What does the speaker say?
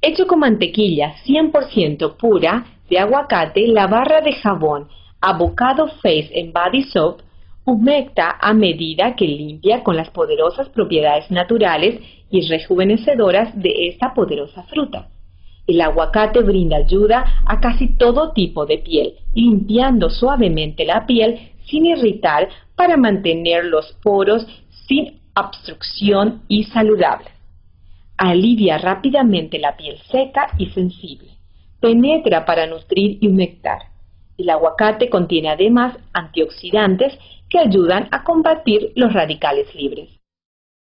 Hecho con mantequilla 100% pura de aguacate, la barra de jabón Avocado Face and Body Soap humecta a medida que limpia con las poderosas propiedades naturales y rejuvenecedoras de esta poderosa fruta. El aguacate brinda ayuda a casi todo tipo de piel, limpiando suavemente la piel sin irritar para mantener los poros sin obstrucción y saludables. Alivia rápidamente la piel seca y sensible. Penetra para nutrir y humectar. El aguacate contiene además antioxidantes que ayudan a combatir los radicales libres.